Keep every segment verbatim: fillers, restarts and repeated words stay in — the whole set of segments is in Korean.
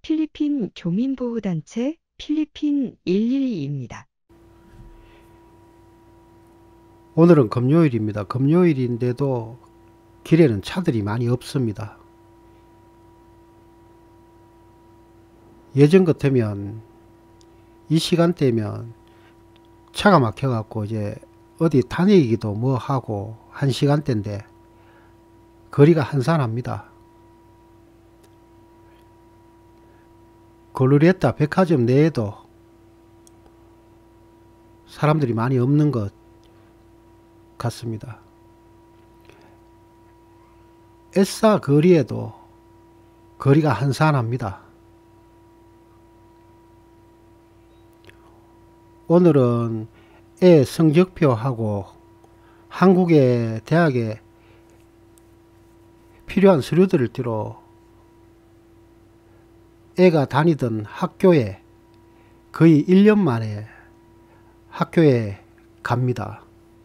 필리핀 교민보호단체 필리핀 일일이입니다. 오늘은 금요일입니다. 금요일인데도 길에는 차들이 많이 없습니다. 예전 같으면 이 시간대면 차가 막혀갖고 이제 어디 다니기도 뭐 하고 한 시간대인데 거리가 한산합니다. 글로리에타 백화점 내에도 사람들이 많이 없는 것 같습니다. 에싸 거리에도 거리가 한산합니다. 오늘은 애 성적표하고 한국의 대학에 필요한 서류들을 들어 애가 다니던 학교에 거의 일 년 만에 학교에 갑니다.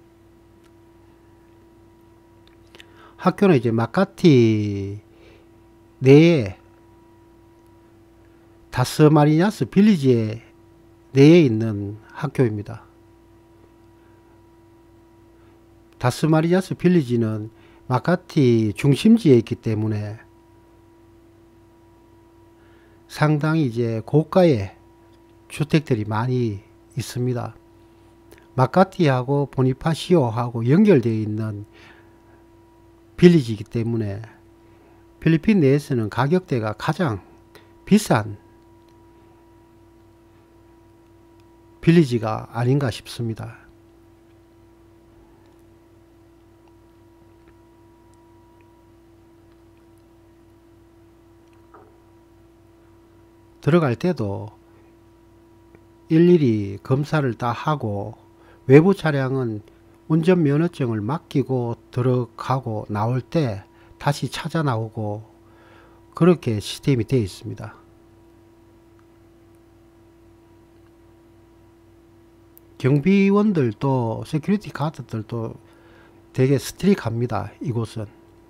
학교는 이제 마카티 내에 다스마리냐스 빌리지에 내에 있는 학교입니다. 다스마리냐스 빌리지는 마카티 중심지에 있기 때문에 상당히 이제 고가의 주택들이 많이 있습니다. 마카티하고 보니파시오하고 연결되어 있는 빌리지이기 때문에 필리핀 내에서는 가격대가 가장 비싼 빌리지가 아닌가 싶습니다. 들어갈 때도 일일이 검사를 다 하고 외부 차량은 운전면허증을 맡기고 들어가고 나올 때 다시 찾아 나오고 그렇게 시스템이 되어 있습니다. 경비원들도 세큐리티 가드들도 되게 스트릭합니다. 이곳은.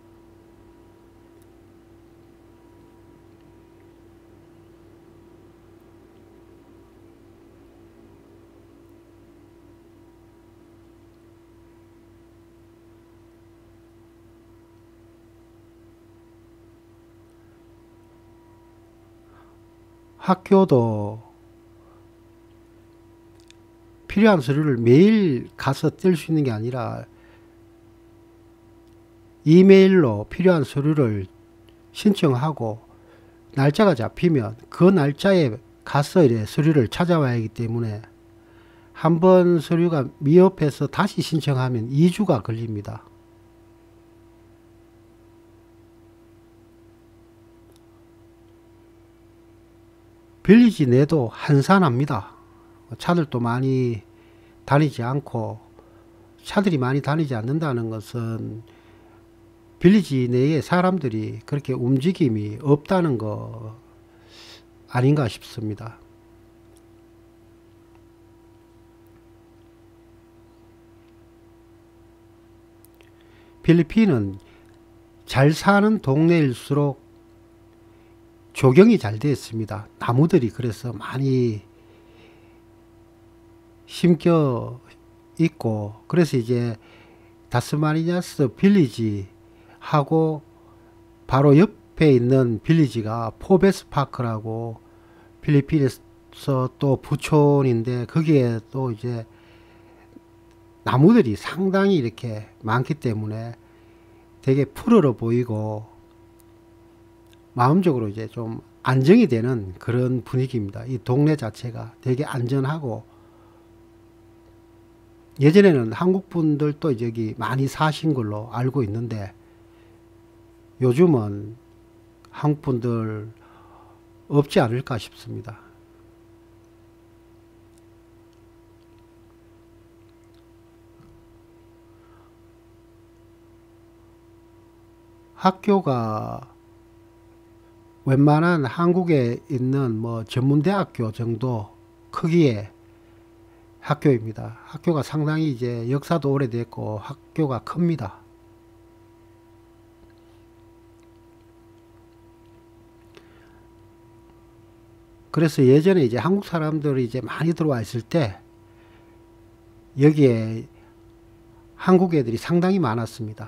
학교도 필요한 서류를 매일 가서 뗄 수 있는 게 아니라 이메일로 필요한 서류를 신청하고 날짜가 잡히면 그 날짜에 가서 이래 서류를 찾아와야 하기 때문에 한번 서류가 미흡해서 다시 신청하면 이 주가 걸립니다. 빌리지 내도 한산합니다. 차들도 많이 다니지 않고, 차들이 많이 다니지 않는다는 것은 빌리지 내에 사람들이 그렇게 움직임이 없다는 거 아닌가 싶습니다. 필리핀은 잘 사는 동네일수록 조경이 잘 되어 있습니다. 나무들이 그래서 많이 심겨 있고, 그래서 이제 다스마니냐스 빌리지 하고 바로 옆에 있는 빌리지가 포베스 파크라고 필리핀에서 또 부촌인데, 거기에 또 이제 나무들이 상당히 이렇게 많기 때문에 되게 푸르러 보이고 마음적으로 이제 좀 안정이 되는 그런 분위기입니다. 이 동네 자체가 되게 안전하고, 예전에는 한국 분들도 여기 많이 사신 걸로 알고 있는데 요즘은 한국 분들 없지 않을까 싶습니다. 학교가 웬만한 한국에 있는 뭐 전문대학교 정도 크기의 학교입니다. 학교가 상당히 이제 역사도 오래됐고 학교가 큽니다. 그래서 예전에 이제 한국 사람들이 이제 많이 들어와 있을 때 여기에 한국 애들이 상당히 많았습니다.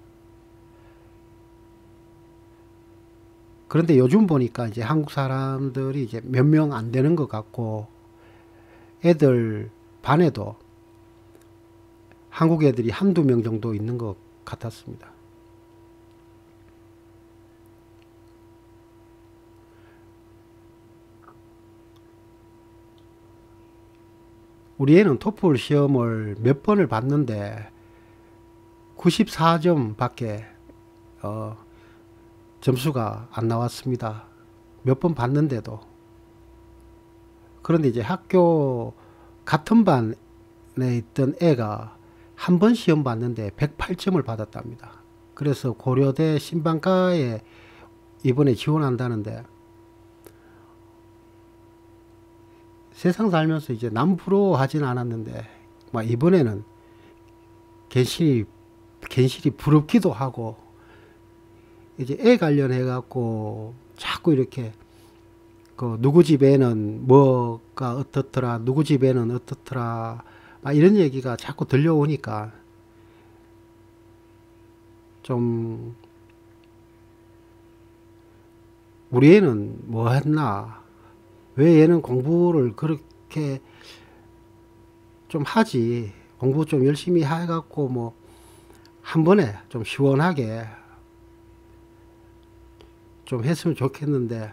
그런데 요즘 보니까 이제 한국 사람들이 이제 몇 명 안 되는 것 같고, 애들 반에도 한국 애들이 한두 명 정도 있는 것 같았습니다. 우리 애는 토플 시험을 몇 번을 봤는데 구십사 점 밖에 어, 점수가 안 나왔습니다. 몇 번 봤는데도. 그런데 이제 학교 같은 반에 있던 애가 한 번 시험 봤는데 백팔 점을 받았답니다. 그래서 고려대 신방과에 이번에 지원한다는데, 세상 살면서 이제 남 부러워하진 않았는데 막 이번에는 괜시리 괜시리 부럽기도 하고, 이제 애 관련해 갖고 자꾸 이렇게 그 누구 집에는 뭐가 어떻더라, 누구 집에는 어떻더라, 막 이런 얘기가 자꾸 들려오니까 좀 우리 애는 뭐 했나, 왜 얘는 공부를 그렇게 좀 하지, 공부 좀 열심히 해갖고 뭐 한 번에 좀 시원하게 좀 했으면 좋겠는데,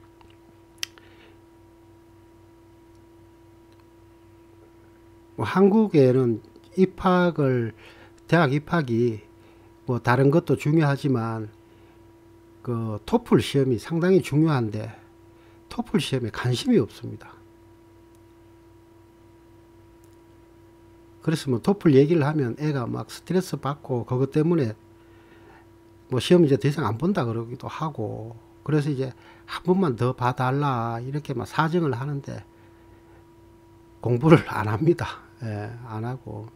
뭐 한국에는 입학을, 대학 입학이 뭐 다른 것도 중요하지만 그 토플 시험이 상당히 중요한데 토플 시험에 관심이 없습니다. 그래서 뭐 토플 얘기를 하면 애가 막 스트레스 받고 그것 때문에 뭐 시험 이제 더 이상 안 본다 그러기도 하고, 그래서 이제 한 번만 더 봐달라 이렇게 막 사정을 하는데 공부를 안 합니다. 예, 안 하고.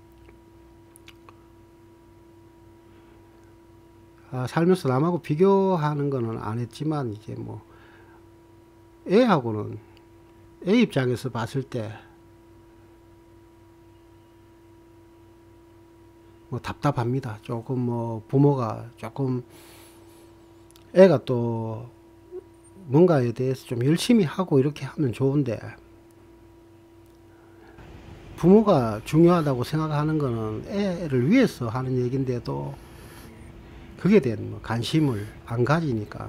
아, 살면서 남하고 비교하는 거는 안 했지만 이제 뭐 애하고는, 애 입장에서 봤을 때 뭐 답답합니다. 조금 뭐 부모가 조금, 애가 또 뭔가에 대해서 좀 열심히 하고 이렇게 하면 좋은데, 부모가 중요하다고 생각하는 거는 애를 위해서 하는 얘기인데도 그게 대한 뭐 관심을 안 가지니까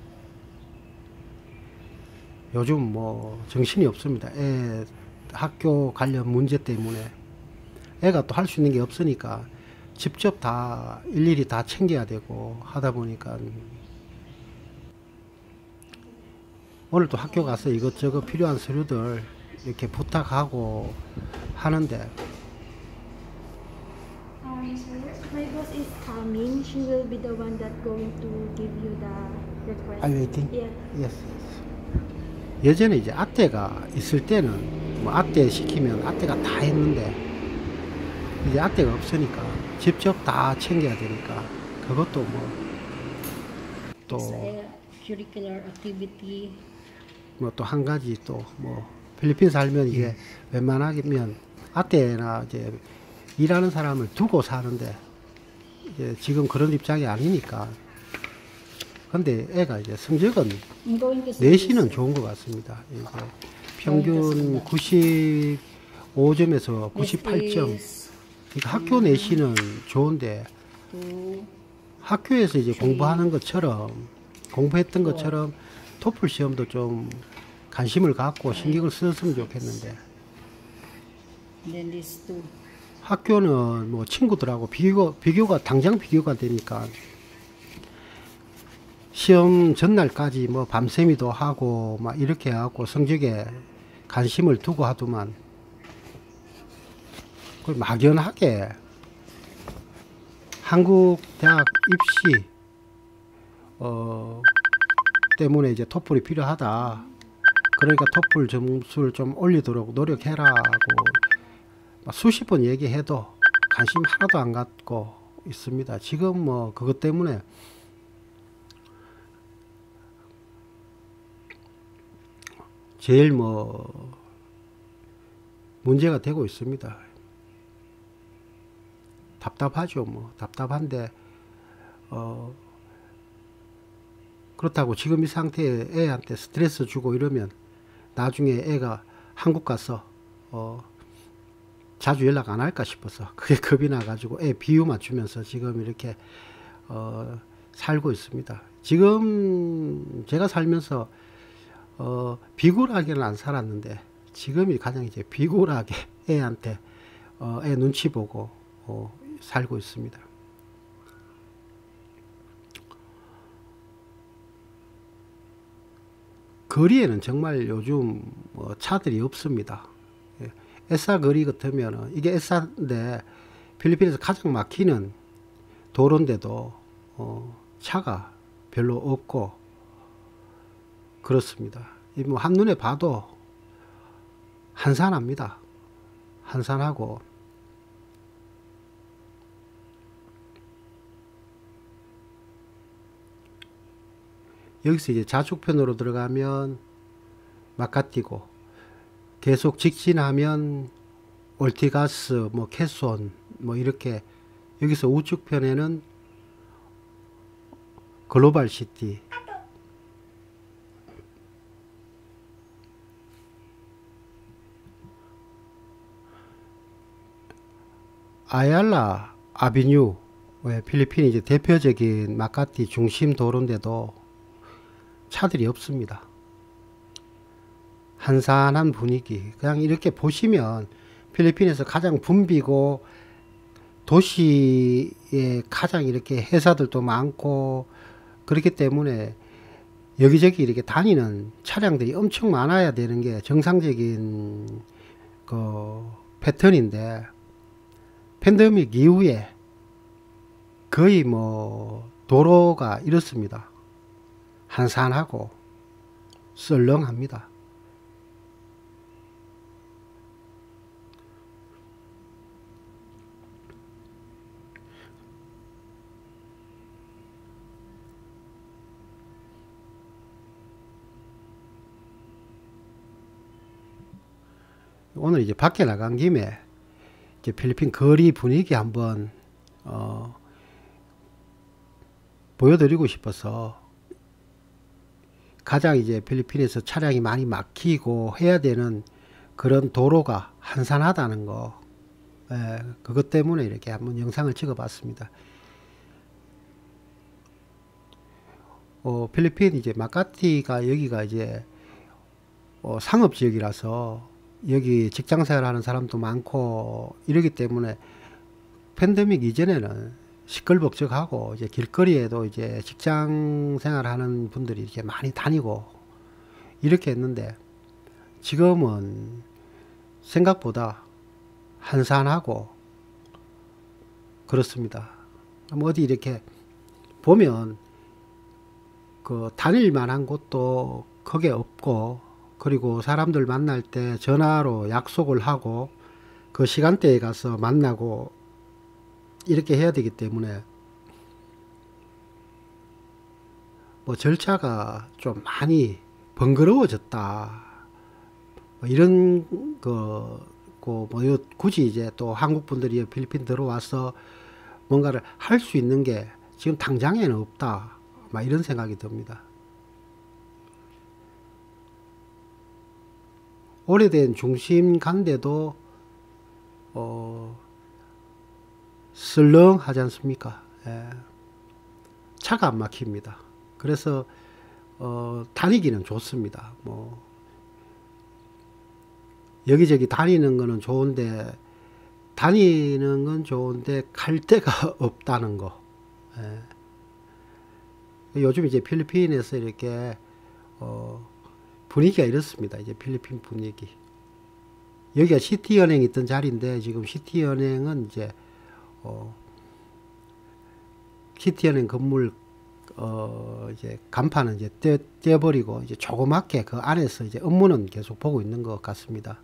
요즘 뭐 정신이 없습니다. 애 학교 관련 문제 때문에 애가 또 할 수 있는 게 없으니까 직접 다 일일이 다 챙겨야 되고 하다 보니까, 오늘 또 학교 가서 이것저것 필요한 서류들 이렇게 부탁하고 하는데, Um, my boss is coming. She will be the one that going to give you the request. Are you waiting? Yeah. Yes. 예전에 이제 아떼가 있을 때는 뭐 아떼 시키면 아떼가 다 했는데, 이제 아떼가 없으니까 직접 다 챙겨야 되니까 그것도 뭐 또 Curricular activity. 뭐 또 한 가지 또 뭐 필리핀 살면 이게 예. 웬만하면 아떼나 이제 일하는 사람을 두고 사는데 이제 지금 그런 입장이 아니니까. 근데 애가 이제 성적은 내신은 좋은 것 같습니다. 이제 평균 구십오 점에서 구십팔 점. 그러니까 학교 내신은 좋은데 학교에서 이제 공부하는 것처럼, 공부했던 것처럼 토플 시험도 좀 관심을 갖고 신경을 썼으면 좋겠는데, 학교는 뭐 친구들하고 비교, 비교가 당장 비교가 되니까 시험 전날까지 뭐 밤새미도 하고 막 이렇게 해갖고 성적에 관심을 두고 하더만, 그걸 막연하게 한국 대학 입시 어 때문에 이제 토플이 필요하다, 그러니까 토플 점수를 좀 올리도록 노력해라 하고 수십 번 얘기해도 관심 하나도 안 갖고 있습니다. 지금 뭐 그것 때문에 제일 뭐 문제가 되고 있습니다. 답답하죠. 뭐 답답한데 어 그렇다고 지금 이 상태에 애한테 스트레스 주고 이러면 나중에 애가 한국 가서 어 자주 연락 안 할까 싶어서 그게 겁이 나가지고 애 비유 맞추면서 지금 이렇게 어 살고 있습니다. 지금 제가 살면서 어 비굴하게는 안 살았는데 지금이 가장 이제 비굴하게 애한테 어 애 눈치 보고 어 살고 있습니다. 거리에는 정말 요즘 뭐 차들이 없습니다. 에사 거리 같으면 이게 에사인데 필리핀에서 가장 막히는 도로인데도 어 차가 별로 없고 그렇습니다. 뭐 한눈에 봐도 한산합니다. 한산하고 여기서 이제 좌측편으로 들어가면 마카티고 계속 직진하면 올티가스, 뭐 캐손, 뭐 이렇게 여기서 우측편에는 글로벌 시티, 아얄라 아비뉴, 필리핀이 이제 대표적인 마카티 중심 도로인데도 차들이 없습니다. 한산한 분위기. 그냥 이렇게 보시면 필리핀에서 가장 붐비고 도시에 가장 이렇게 회사들도 많고 그렇기 때문에 여기저기 이렇게 다니는 차량들이 엄청 많아야 되는 게 정상적인 그 패턴인데 팬데믹 이후에 거의 뭐 도로가 이렇습니다. 한산하고 썰렁합니다. 오늘 이제 밖에 나간 김에 이제 필리핀 거리 분위기 한번 어 보여드리고 싶어서 가장 이제 필리핀에서 차량이 많이 막히고 해야 되는 그런 도로가 한산하다는 거, 에, 그것 때문에 이렇게 한번 영상을 찍어 봤습니다. 어, 필리핀 이제 마카티가 여기가 이제 어, 상업지역이라서 여기 직장생활 하는 사람도 많고 이러기 때문에 팬데믹 이전에는 시끌벅적하고 이제 길거리에도 이제 직장 생활하는 분들이 이렇게 많이 다니고 이렇게 했는데 지금은 생각보다 한산하고 그렇습니다. 뭐 어디 이렇게 보면 그 다닐 만한 곳도 크게 없고 그리고 사람들 만날 때 전화로 약속을 하고 그 시간대에 가서 만나고 이렇게 해야 되기 때문에 뭐 절차가 좀 많이 번거로워졌다. 뭐 이런 거, 뭐 굳이 이제 또 한국 분들이 필리핀 들어와서 뭔가를 할 수 있는 게 지금 당장에는 없다. 막 이런 생각이 듭니다. 오래된 중심 간데도 어, 슬렁하지 않습니까? 예. 차가 안 막힙니다. 그래서 어, 다니기는 좋습니다. 뭐 여기저기 다니는 거는 좋은데 다니는 건 좋은데 갈 데가 없다는 거. 예. 요즘 이제 필리핀에서 이렇게 어, 분위기가 이렇습니다. 이제 필리핀 분위기. 여기가 시티은행 있던 자리인데 지금 시티은행은 이제 어, 시티은행 건물 어, 이제 간판은 이제 떼, 떼버리고 이제 조그맣게 그 안에서 이제 업무는 계속 보고 있는 것 같습니다.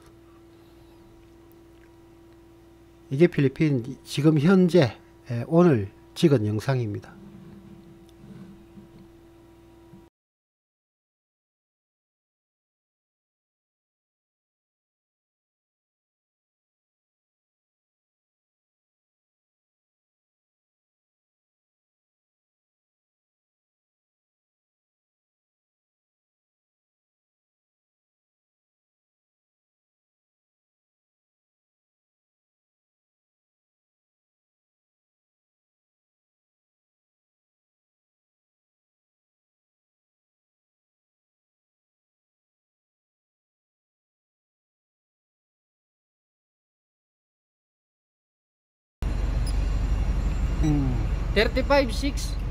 이게 필리핀 지금 현재 오늘 찍은 영상입니다. 음. thirty-five six